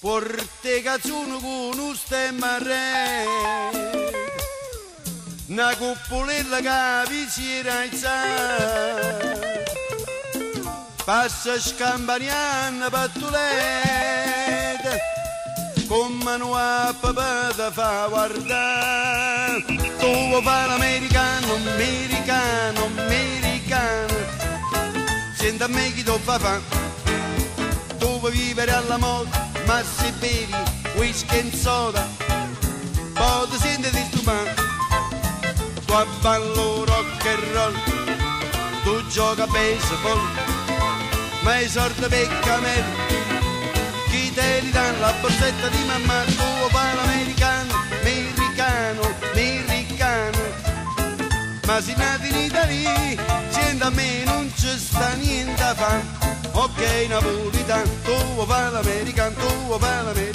forte canzone con un stemma re, una cuppolella che vi si era alzata, passa scampaniana pattulette, come non ha papà da fa guardare. Tu vuoi fare l'americano, americano, americano, senta a me chi tu fa. Tu vuoi vivere alla moda, ma se bevi whisky e soda, poi ti senti disturbato. Tu ballo rock and roll, tu gioca a baseball, ma i soldi per cammello, chi te li dà la borsetta di mamma. Tu vuoi fare l'americano, americano, americano, ma se nati in Italia, senti a me non ci sta niente a fare. Ok napolitano, tu vuoi fare l'americano, tu vuoi fare l'americano.